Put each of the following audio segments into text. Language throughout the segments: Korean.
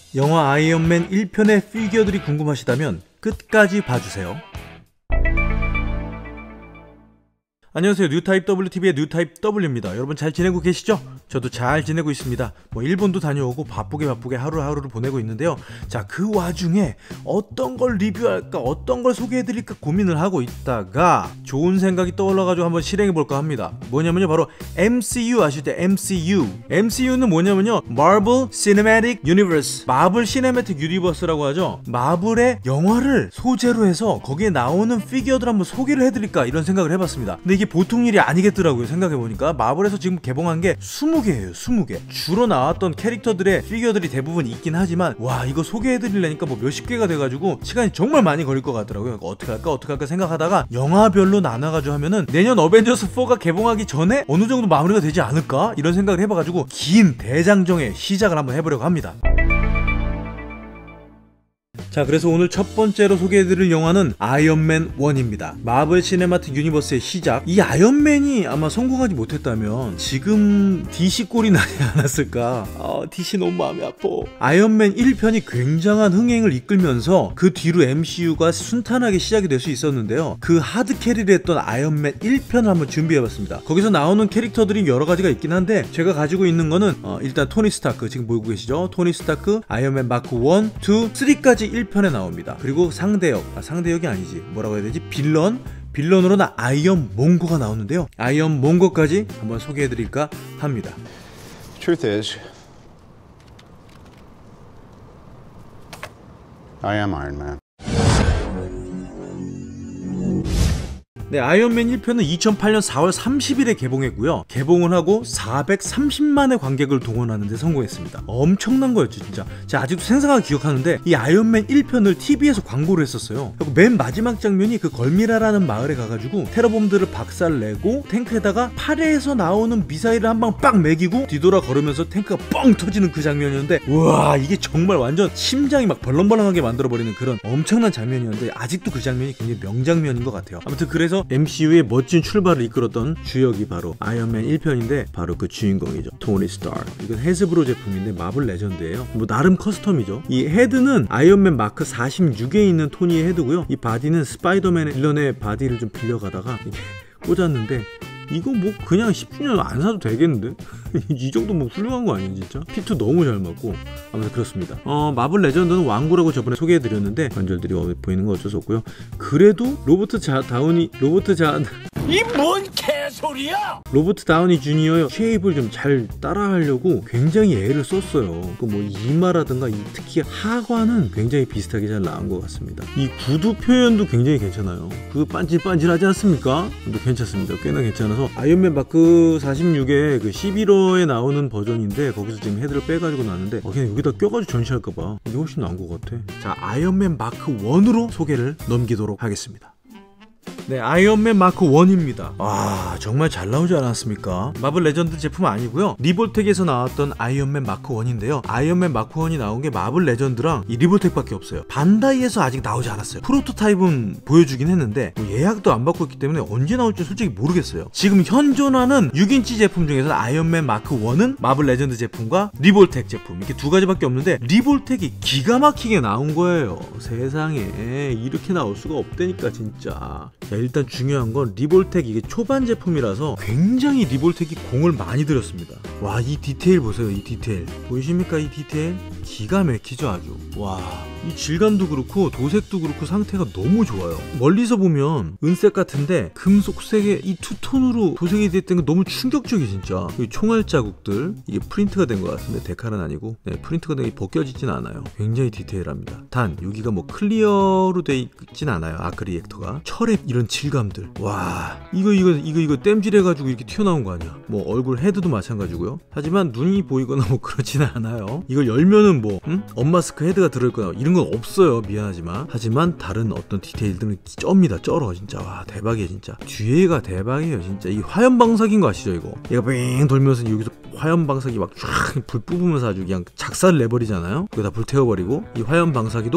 영화 아이언맨 1편의 피규어들이 궁금하시다면 끝까지 봐주세요. 안녕하세요. 뉴타입 WTV의 뉴타입 W입니다. 여러분 잘 지내고 계시죠? 저도 잘 지내고 있습니다. 일본도 다녀오고 바쁘게 하루하루를 보내고 있는데요. 자, 그 와중에 어떤 걸 리뷰할까, 어떤 걸 소개해드릴까 고민을 하고 있다가 좋은 생각이 떠올라가지고 한번 실행해볼까 합니다. 뭐냐면요, 바로 MCU 아시죠? MCU는 뭐냐면요, Marvel Cinematic Universe, 마블 시네매틱 유니버스라고 하죠. 마블의 영화를 소재로 해서 거기에 나오는 피규어들 한번 소개를 해드릴까, 이런 생각을 해봤습니다. 근데 이게 보통 일이 아니겠더라고요. 생각해보니까 마블에서 지금 개봉한 게 20개예요 20개. 주로 나왔던 캐릭터들의 피규어들이 대부분 있긴 하지만, 와, 이거 소개해드리려니까 뭐 몇십 개가 돼가지고 시간이 정말 많이 걸릴 것 같더라고요. 어떻게 할까 생각하다가 영화별로 나눠가지고 하면은 내년 어벤져스4가 개봉하기 전에 어느 정도 마무리가 되지 않을까, 이런 생각을 해봐가지고 긴 대장정의 시작을 한번 해보려고 합니다. 자, 그래서 오늘 첫 번째로 소개해드릴 영화는 아이언맨 1입니다. 마블 시네마틱 유니버스의 시작. 이 아이언맨이 아마 성공하지 못했다면 지금 DC 꼴이 나지 않았을까. DC 너무 마음이 아파. 아이언맨 1편이 굉장한 흥행을 이끌면서 그 뒤로 MCU가 순탄하게 시작이 될 수 있었는데요. 그 하드캐리를 했던 아이언맨 1편을 한번 준비해봤습니다. 거기서 나오는 캐릭터들이 여러가지가 있긴 한데, 제가 가지고 있는 거는 일단 토니 스타크, 지금 보고 계시죠? 토니 스타크, 아이언맨 마크 1, 2, 3까지 1편에 나옵니다. 그리고 상대역이 아니지, 뭐라고 해야 되지? 빌런으로는 아이언 몽고가 나오는데요. 아이언 몽고까지 한번 소개해드릴까 합니다. Truth is, I am Iron Man. 네, 아이언맨 1편은 2008년 4월 30일에 개봉했고요. 개봉을 하고 430만의 관객을 동원하는 데 성공했습니다. 엄청난 거였죠, 진짜. 제가 아직도 생생하게 기억하는데, 이 아이언맨 1편을 TV에서 광고를 했었어요. 그리고 맨 마지막 장면이 그 걸미라라는 마을에 가가지고 테러범들을 박살내고 탱크에다가 팔에서 나오는 미사일을 한 방 빡 매기고 뒤돌아 걸으면서 탱크가 뻥 터지는 그 장면이었는데, 우와, 이게 정말 완전 심장이 막 벌렁벌렁하게 만들어버리는 그런 엄청난 장면이었는데, 아직도 그 장면이 굉장히 명장면인 것 같아요. 아무튼 그래서 MCU의 멋진 출발을 이끌었던 주역이 바로 아이언맨 1편인데, 바로 그 주인공이죠, 토니 스타크. 이건 헤즈브로 제품인데 마블 레전드예요. 뭐 나름 커스텀이죠. 이 헤드는 아이언맨 마크 46에 있는 토니의 헤드고요. 이 바디는 스파이더맨의 빌런의 바디를 좀 빌려가다가 이게 꽂았는데, 이거 뭐 그냥 10주년 안 사도 되겠는데? 이 정도 뭐 훌륭한 거 아니에요, 진짜? 핏도 너무 잘 맞고. 아무튼 그렇습니다. 마블 레전드는 왕구라고 저번에 소개해드렸는데 관절들이 보이는 거 어쩔 수 없고요. 그래도 이 뭔 개소리야! 로버트 다우니 주니어의 쉐입을 좀 잘 따라하려고 굉장히 애를 썼어요. 그 뭐 이마라든가 특히 하관은 굉장히 비슷하게 잘 나온 것 같습니다. 이 구두 표현도 굉장히 괜찮아요. 그 반질반질하지 않습니까? 또 괜찮습니다. 꽤나 괜찮아서 아이언맨 마크 46의 그 11호에 나오는 버전인데, 거기서 지금 헤드를 빼가지고 나왔는데 그냥 여기다 껴가지고 전시할까봐 이게 훨씬 나은 것 같아. 자, 아이언맨 마크 1으로 소개를 넘기도록 하겠습니다. 네, 아이언맨 마크 1입니다. 와, 정말 잘 나오지 않았습니까? 마블 레전드 제품은 아니고요. 리볼텍에서 나왔던 아이언맨 마크 1인데요. 아이언맨 마크 1이 나온 게 마블 레전드랑 이 리볼텍밖에 없어요. 반다이에서 아직 나오지 않았어요. 프로토타입은 보여주긴 했는데 예약도 안 받고 있기 때문에 언제 나올지 솔직히 모르겠어요. 지금 현존하는 6인치 제품 중에서 아이언맨 마크 1은 마블 레전드 제품과 리볼텍 제품, 이렇게 두 가지밖에 없는데, 리볼텍이 기가 막히게 나온 거예요. 세상에 이렇게 나올 수가 없다니까, 진짜. 자, 일단 중요한 건 리볼텍, 이게 초반 제품이라서 굉장히 리볼텍이 공을 많이 들였습니다. 와, 이 디테일 보세요. 이 디테일 보이십니까? 이 디테일 기가 막히죠, 아주. 와, 이 질감도 그렇고 도색도 그렇고 상태가 너무 좋아요. 멀리서 보면 은색 같은데 금속색의 이 투톤으로 도색이 됐던 게 너무 충격적이, 진짜. 이 총알 자국들, 이게 프린트가 된 것 같은데 데칼은 아니고, 네, 프린트가 된 게 벗겨지진 않아요. 굉장히 디테일합니다. 단 여기가 뭐 클리어로 돼 있진 않아요. 아크 리액터가 철의 이런 질감들, 와, 이거 땜질해가지고 이렇게 튀어나온 거 아니야. 뭐 얼굴 헤드도 마찬가지고요. 하지만 눈이 보이거나 뭐 그렇지는 않아요. 이걸 열면은 뭐 엄마스크 헤드가 들어있거나 이런 건 없어요, 미안하지만. 하지만 다른 어떤 디테일들은 쩝니다, 쩔어, 진짜. 와, 대박이야, 진짜. 뒤에가 대박이에요, 진짜. 이 화염 방사기인 거 아시죠, 이거? 얘가 뱅 돌면서 여기서 화염 방사기 막 쫙 불 뿜으면서 아주 그냥 작살을 내버리잖아요. 거기다 불 태워버리고, 이 화염 방사기도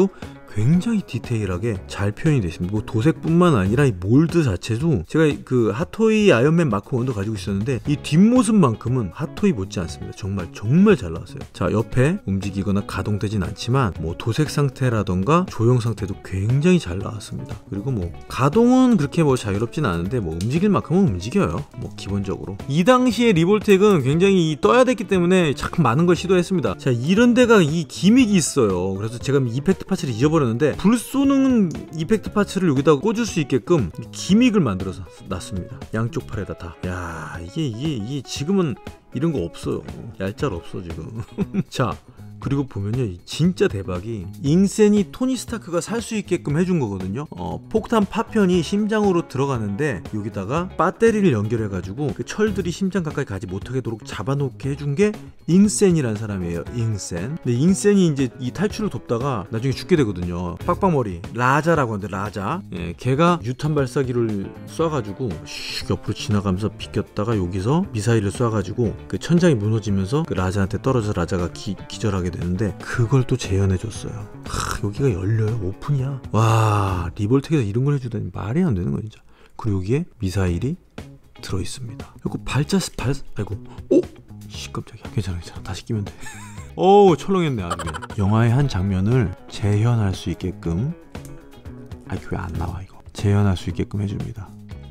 굉장히 디테일하게 잘 표현이 되어 있습니다. 뭐 도색뿐만 아니라 이 몰드 자체도 제가 그 핫토이 아이언맨 마크 1도 가지고 있었는데 이 뒷모습만큼은 핫토이 못지 않습니다. 정말 잘 나왔어요. 자, 옆에 움직이거나 가동되진 않지만 뭐 도색 상태라던가 조형 상태도 굉장히 잘 나왔습니다. 그리고 뭐 가동은 그렇게 뭐 자유롭진 않은데 뭐 움직일 만큼은 움직여요. 뭐 기본적으로 이 당시에 리볼텍은 굉장히 떠야 됐기 때문에 참 많은 걸 시도했습니다. 자, 이런 데가 이 기믹이 있어요. 그래서 제가 이펙트 파츠를 잊어버렸는데 불 쏘는 이펙트 파츠를 여기다가 꽂을 수 있게끔 기믹을 만들어서 놨습니다. 양쪽 팔에다 다. 야, 이게 지금은 이런 거 없어요. 얄짤 없어 지금. 자, 그리고 보면요, 진짜 대박이 잉센이 토니 스타크가 살 수 있게끔 해준 거거든요. 폭탄 파편이 심장으로 들어가는데 여기다가 배터리를 연결해가지고 그 철들이 심장 가까이 가지 못하도록 잡아놓게 해준 게 잉센이라는 사람이에요. 잉센. 근데 잉센이 이제 이 탈출을 돕다가 나중에 죽게 되거든요. 빡빡머리 라자라고 하는데, 라자. 예, 걔가 유탄 발사기를 쏴가지고 슉 옆으로 지나가면서 비꼈다가 여기서 미사일을 쏴가지고 그 천장이 무너지면서 그 라자한테 떨어져 라자가 기절하게 되는데 그걸 또 재현해줬어요. 여기가 열려요? 오픈이야. 와, 리볼텍에서 이런 걸 해주다니 말이 안 되는 거야 진짜. 그리고 여기에 미사일이 들어있습니다. 그리고 아이고, 오! 씨, 깜짝이야. 괜찮아. 다시 끼면 돼. 오, 철렁했네 아주. 영화의 한 장면을 재현할 수 있게끔, 이거 왜 안 나와 이거. 재현할 수 있게끔 해줍니다.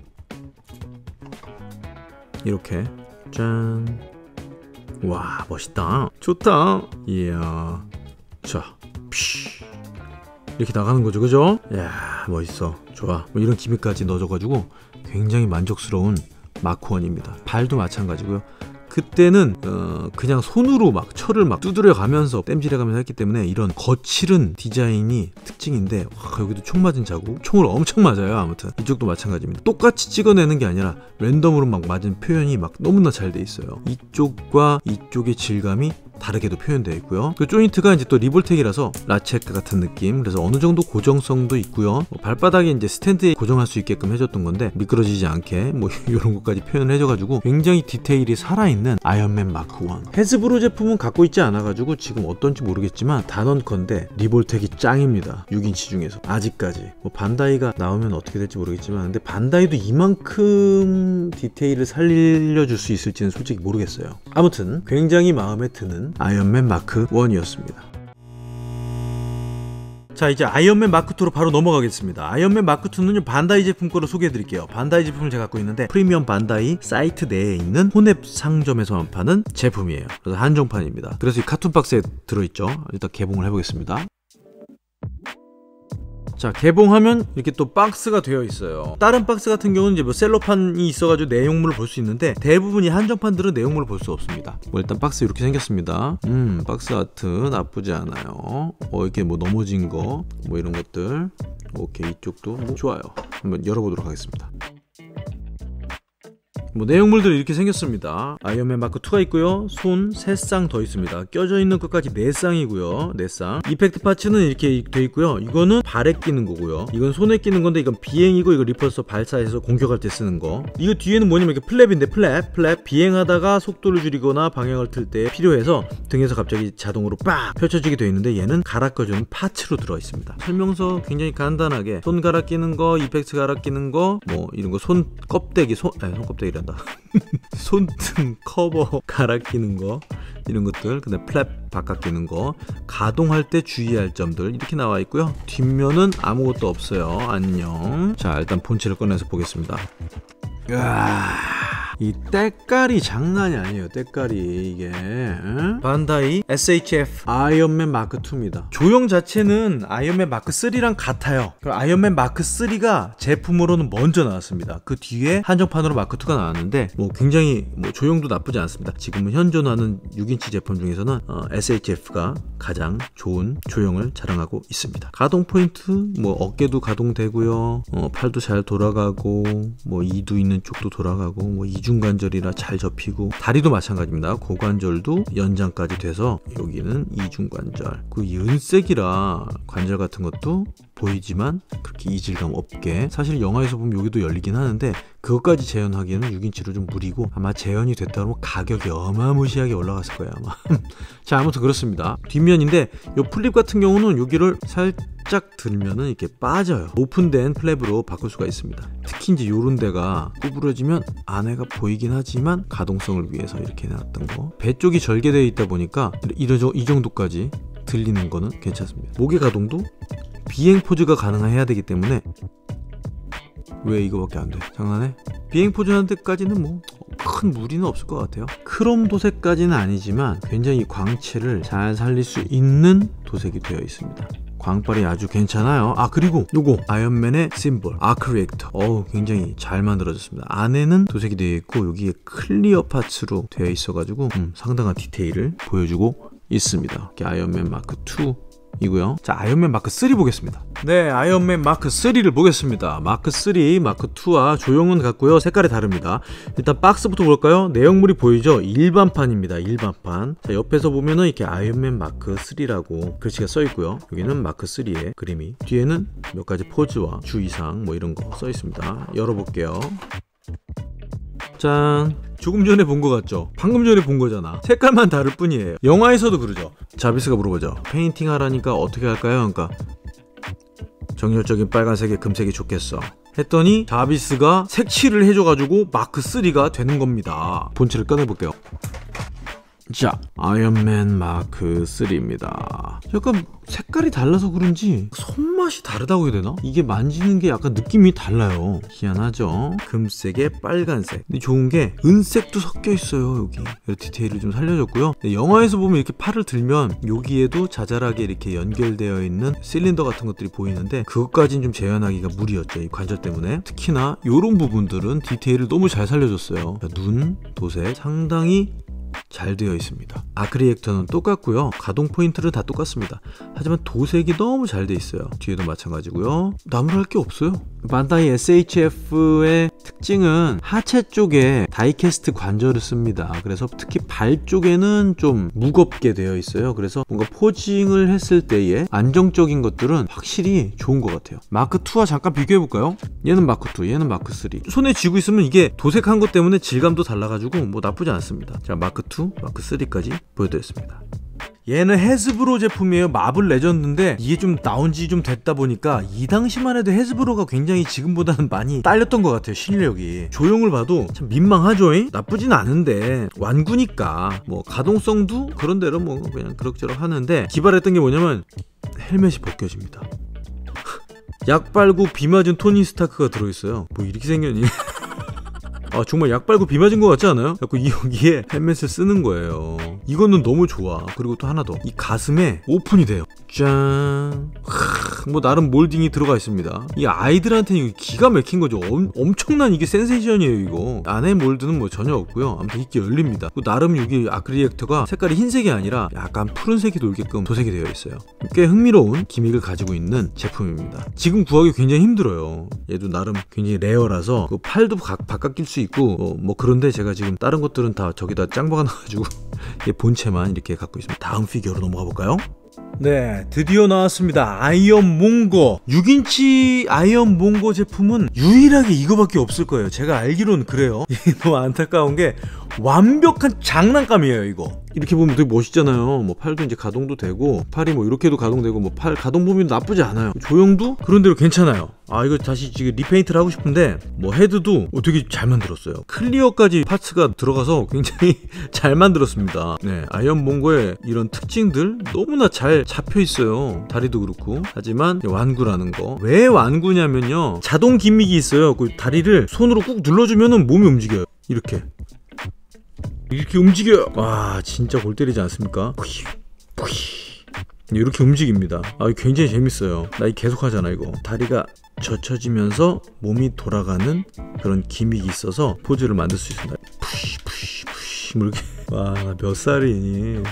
이렇게 짠. 와, 멋있다. 좋다. 이야. 자, 이렇게 나가는 거죠, 그죠? 이야, 멋있어. 좋아. 뭐 이런 기믹까지 넣어줘가지고 굉장히 만족스러운 마크1입니다. 발도 마찬가지고요. 그때는 그냥 손으로 막 철을 막 두드려 가면서 땜질해가면서 했기 때문에 이런 거칠은 디자인이 특징인데, 와, 여기도 총 맞은 자국, 총을 엄청 맞아요. 아무튼 이쪽도 마찬가지입니다. 똑같이 찍어내는 게 아니라 랜덤으로 막 맞은 표현이 막 너무나 잘 돼 있어요. 이쪽과 이쪽의 질감이 다르게도 표현되어 있고요. 그 조인트가 이제 또 리볼텍이라서 라체트 같은 느낌, 그래서 어느 정도 고정성도 있고요. 발바닥에 이제 스탠드에 고정할 수 있게끔 해줬던 건데 미끄러지지 않게 뭐 이런 것까지 표현을 해줘가지고 굉장히 디테일이 살아있는 아이언맨 마크 1. 해즈브로 제품은 갖고 있지 않아가지고 지금 어떤지 모르겠지만 단언컨대 리볼텍이 짱입니다. 6인치 중에서 아직까지. 뭐 반다이가 나오면 어떻게 될지 모르겠지만, 근데 반다이도 이만큼 디테일을 살려줄 수 있을지는 솔직히 모르겠어요. 아무튼 굉장히 마음에 드는 아이언맨 마크 1이었습니다. 자, 이제 아이언맨 마크 2로 바로 넘어가겠습니다. 아이언맨 마크 2는요, 반다이 제품 거로 소개해드릴게요. 반다이 제품을 제가 갖고 있는데 프리미엄 반다이 사이트 내에 있는 혼앱 상점에서만 파는 제품이에요. 그래서 한정판입니다. 그래서 이 카툰 박스에 들어있죠. 일단 개봉을 해보겠습니다. 자, 개봉하면 이렇게 또 박스가 되어 있어요. 다른 박스 같은 경우는 이제 뭐 셀로판이 있어가지고 내용물을 볼 수 있는데 대부분이 한정판들은 내용물을 볼 수 없습니다. 뭐 일단 박스 이렇게 생겼습니다. 박스 아트 나쁘지 않아요. 이렇게 뭐 넘어진 거 뭐 이런 것들. 오케이, 이쪽도 뭐 좋아요. 한번 열어보도록 하겠습니다. 뭐 내용물들이 이렇게 생겼습니다. 아이언맨 마크 2가 있고요. 손 3쌍 더 있습니다. 껴져 있는 것까지 4쌍이고요. 4쌍. 이펙트 파츠는 이렇게 돼 있고요. 이거는 발에 끼는 거고요. 이건 손에 끼는 건데 이건 비행이고, 이거 리퍼서 발사해서 공격할 때 쓰는 거. 이거 뒤에는 뭐냐면 이렇게 플랩인데, 플랩 비행하다가 속도를 줄이거나 방향을 틀 때 필요해서 등에서 갑자기 자동으로 빡 펼쳐지게 되어 있는데, 얘는 갈아 껴주는 파츠로 들어 있습니다. 설명서 굉장히 간단하게 손 갈아 끼는 거, 이펙트 갈아 끼는 거, 뭐 이런 거, 손 껍데기, 손 껍데기란다. 손등 커버 갈아 끼는 거, 이런 것들, 근데 플랩 바깥 끼는 거, 가동할 때 주의할 점들 이렇게 나와 있고요. 뒷면은 아무것도 없어요. 안녕. 자, 일단 본체를 꺼내서 보겠습니다. 이 때깔이 장난이 아니에요. 때깔이 이게 반다이 SHF 아이언맨 마크 2입니다. 조형 자체는 아이언맨 마크 3랑 같아요. 아이언맨 마크 3가 제품으로는 먼저 나왔습니다. 그 뒤에 한정판으로 마크 2가 나왔는데 뭐 굉장히 뭐 조형도 나쁘지 않습니다. 지금은 현존하는 6인치 제품 중에서는 SHF가 가장 좋은 조형을 자랑하고 있습니다. 가동 포인트 뭐 어깨도 가동되고요. 팔도 잘 돌아가고, 뭐 이두 있는 쪽도 돌아가고, 뭐 이중 이중관절이라 잘 접히고, 다리도 마찬가지입니다. 고관절도 연장까지 돼서 여기는 이중관절. 그 은색이라 관절 같은 것도 보이지만 그렇게 이질감 없게, 사실 영화에서 보면 여기도 열리긴 하는데 그것까지 재현하기에는 6인치로 좀 무리고, 아마 재현이 됐다 그러면 가격이 어마무시하게 올라갔을 거예요 아마. 자, 아무튼 그렇습니다. 뒷면인데 이 플립 같은 경우는 여기를 살짝 들면은 이렇게 빠져요. 오픈된 플랩으로 바꿀 수가 있습니다. 특히 이제 요런 데가 구부러지면 안에가 보이긴 하지만 가동성을 위해서 이렇게 해놨던 거, 배 쪽이 절개되어 있다 보니까 이 정도까지 들리는 거는 괜찮습니다. 목의 가동도 비행 포즈가 가능해야 되기 때문에. 왜 이거밖에 안 돼? 장난해? 비행 포즈 하는 데까지는 뭐 큰 무리는 없을 것 같아요. 크롬 도색까지는 아니지만 굉장히 광채를 잘 살릴 수 있는 도색이 되어 있습니다. 광빨이 아주 괜찮아요. 아, 그리고 요거 아이언맨의 심볼 아크 리액터, 굉장히 잘 만들어졌습니다. 안에는 도색이 되어 있고 여기에 클리어 파츠로 되어 있어 가지고 상당한 디테일을 보여주고 있습니다. 이렇게 아이언맨 마크 2 이고요. 자, 아이언맨 마크 3 보겠습니다. 네, 아이언맨 마크 3를 보겠습니다. 마크 3, 마크 2와 조형은 같고요. 색깔이 다릅니다. 일단 박스부터 볼까요? 내용물이 보이죠? 일반판입니다. 일반판. 자, 옆에서 보면은 이렇게 아이언맨 마크 3라고 글씨가 써 있고요. 여기는 마크 3의 그림이, 뒤에는 몇 가지 포즈와 주의사항 뭐 이런 거 써 있습니다. 열어볼게요. 짠. 조금 전에 본 거 같죠? 방금 전에 본 거잖아. 색깔만 다를 뿐이에요. 영화에서도 그러죠. 자비스가 물어보죠. 페인팅 하라니까 어떻게 할까요? 그러니까 정열적인 빨간색에 금색이 좋겠어 했더니 자비스가 색칠을 해줘가지고 마크 3가 되는 겁니다. 본체를 꺼내볼게요. 자, 아이언맨 마크 3입니다. 약간 색깔이 달라서 그런지 손맛이 다르다고 해야 되나? 이게 만지는 게 약간 느낌이 달라요. 희한하죠? 금색에 빨간색. 근데 좋은 게 은색도 섞여 있어요. 여기 디테일을 좀 살려줬고요. 영화에서 보면 이렇게 팔을 들면 여기에도 자잘하게 이렇게 연결되어 있는 실린더 같은 것들이 보이는데 그것까지는 좀 재현하기가 무리였죠. 이 관절 때문에. 특히나 이런 부분들은 디테일을 너무 잘 살려줬어요. 눈 도색 상당히 잘 되어 있습니다. 아크 리액터는 똑같고요. 가동 포인트는 다 똑같습니다. 하지만 도색이 너무 잘 되어 있어요. 뒤에도 마찬가지고요. 나무랄 게 없어요. 반다이 SHF의 특징은 하체 쪽에 다이캐스트 관절을 씁니다. 그래서 특히 발 쪽에는 좀 무겁게 되어 있어요. 그래서 뭔가 포징을 했을 때의 안정적인 것들은 확실히 좋은 것 같아요. 마크 2와 잠깐 비교해 볼까요? 얘는 마크 2, 얘는 마크 3. 손에 쥐고 있으면 이게 도색한 것 때문에 질감도 달라가지고 뭐 나쁘지 않습니다. 자, 마크 2, 마크 3까지 보여드렸습니다. 얘는 헤즈브로 제품이에요. 마블 레전드인데 이게 좀 나온 지 좀 됐다 보니까 이 당시만 해도 헤즈브로가 굉장히 지금보다는 많이 딸렸던 것 같아요. 실력이. 조형을 봐도 참 민망하죠. 나쁘진 않은데 완구니까 뭐 가동성도 그런 대로 뭐 그냥 그럭저럭 하는데, 기발했던 게 뭐냐면 헬멧이 벗겨집니다. 약 빨고 비 맞은 토니 스타크가 들어있어요. 뭐 이렇게 생겼니? 아, 정말 약 빨고 비 맞은 것 같지 않아요? 자꾸 여기에 헬멧을 쓰는 거예요. 이거는 너무 좋아. 그리고 또 하나 더, 이 가슴에 오픈이 돼요. 짠. 뭐 나름 몰딩이 들어가 있습니다. 이 아이들한테는 이거 기가 막힌 거죠. 엄청난 이게 센세이션이에요. 이거 안에 몰드는 뭐 전혀 없고요. 아무튼 이렇게 열립니다. 나름 여기 아크 리액터가 색깔이 흰색이 아니라 약간 푸른색이 돌게끔 도색이 되어 있어요. 꽤 흥미로운 기믹을 가지고 있는 제품입니다. 지금 구하기 굉장히 힘들어요. 얘도 나름 굉장히 레어라서 그 팔도 바깥 낄 수 있고 뭐 그런데 제가 지금 다른 것들은 다 저기다 짱 박아놔가지고 본체만 이렇게 갖고 있습니다. 다음 피규어로 넘어가 볼까요? 네, 드디어 나왔습니다. 아이언 몽고. 6인치 아이언 몽고 제품은 유일하게 이거밖에 없을 거예요. 제가 알기로는 그래요. 너무 안타까운 게 완벽한 장난감이에요. 이거 이렇게 보면 되게 멋있잖아요. 뭐 팔도 이제 가동도 되고, 팔이 뭐 이렇게도 가동되고, 뭐 팔 가동 범위도 나쁘지 않아요. 조형도 그런대로 괜찮아요. 아, 이거 다시 지금 리페인트를 하고 싶은데 뭐 헤드도 되게 잘 만들었어요. 클리어까지 파츠가 들어가서 굉장히 잘 만들었습니다. 네, 아이언 몽고의 이런 특징들 너무나 잘 잡혀 있어요. 다리도 그렇고. 하지만 완구라는 거. 왜 완구냐면요, 자동 기믹이 있어요. 그 다리를 손으로 꾹 눌러주면은 몸이 움직여요. 이렇게 움직여요. 와, 진짜 골 때리지 않습니까? 이렇게 움직입니다. 아, 굉장히 재밌어요. 나 이거 계속 하잖아. 이거 다리가 젖혀지면서 몸이 돌아가는 그런 기믹이 있어서 포즈를 만들 수 있습니다. 뭐 이렇게. 와, 몇 살이니?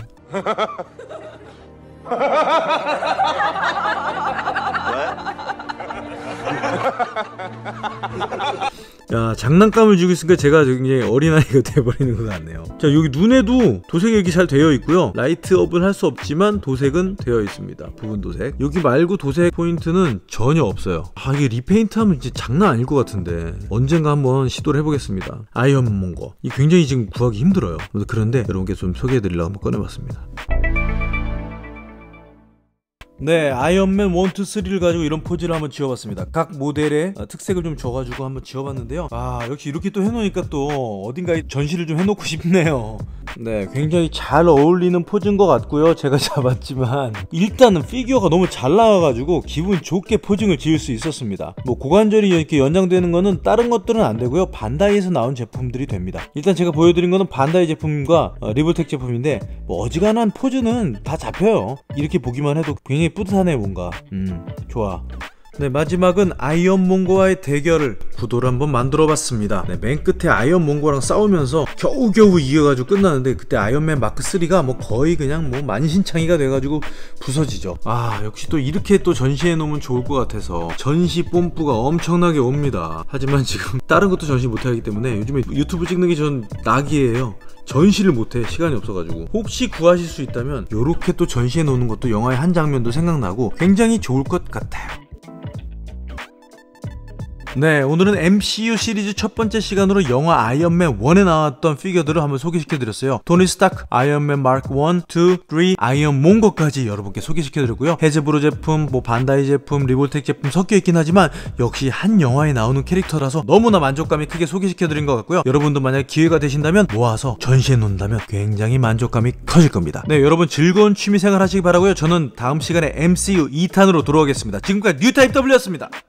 야, 장난감을 주고 있으니까 제가 굉장히 어린아이가 돼버리는 것 같네요. 자, 여기 눈에도 도색이 이렇게 잘 되어 있고요. 라이트업은 할 수 없지만 도색은 되어 있습니다. 부분 도색. 여기 말고 도색 포인트는 전혀 없어요. 아, 이게 리페인트 하면 진짜 장난 아닐 것 같은데 언젠가 한번 시도를 해보겠습니다. 아이언몬거. 이 굉장히 지금 구하기 힘들어요. 그런데 여러분께 좀 소개해드리려고 한번 꺼내봤습니다. 네, 아이언맨 1, 2, 3를 가지고 이런 포즈를 한번 지어봤습니다. 각 모델의 특색을 좀 줘가지고 한번 지어봤는데요. 아, 역시 이렇게 또 해놓으니까 또 어딘가에 전시를 좀 해놓고 싶네요. 네, 굉장히 잘 어울리는 포즈인 것 같고요. 제가 잡았지만 일단은 피규어가 너무 잘 나와가지고 기분 좋게 포징을 지을 수 있었습니다. 뭐 고관절이 이렇게 연장되는 거는 다른 것들은 안 되고요. 반다이에서 나온 제품들이 됩니다. 일단 제가 보여드린 거는 반다이 제품과 리볼텍 제품인데 뭐 어지간한 포즈는 다 잡혀요. 이렇게 보기만 해도 굉장히 뿌듯하네 뭔가. 좋아. 네, 마지막은 아이언몬거와의 대결을 구도를 한번 만들어봤습니다. 네, 맨 끝에 아이언몬거랑 싸우면서 겨우겨우 이겨가지고 끝나는데 그때 아이언맨 마크 3가 뭐 거의 그냥 뭐 만신창이가 돼가지고 부서지죠. 아, 역시 또 이렇게 또 전시해 놓으면 좋을 것 같아서 전시 뽐뿌가 엄청나게 옵니다. 하지만 지금 다른 것도 전시 못하기 때문에 요즘에 유튜브 찍는 게 전 낙이에요. 전시를 못해, 시간이 없어가지고. 혹시 구하실 수 있다면 요렇게 또 전시해 놓는 것도 영화의 한 장면도 생각나고 굉장히 좋을 것 같아요. 네, 오늘은 MCU 시리즈 첫 번째 시간으로 영화 아이언맨 1에 나왔던 피규어들을 한번 소개시켜드렸어요. 토니 스타크, 아이언맨 마크 1, 2, 3, 아이언몬거까지 여러분께 소개시켜드렸고요. 헤즈브로 제품, 뭐 반다이 제품, 리볼텍 제품 섞여있긴 하지만 역시 한 영화에 나오는 캐릭터라서 너무나 만족감이 크게 소개시켜드린 것 같고요. 여러분도 만약 기회가 되신다면 모아서 전시해 놓는다면 굉장히 만족감이 커질 겁니다. 네, 여러분 즐거운 취미생활 하시기 바라고요. 저는 다음 시간에 MCU 2탄으로 돌아오겠습니다. 지금까지 뉴타입 W였습니다.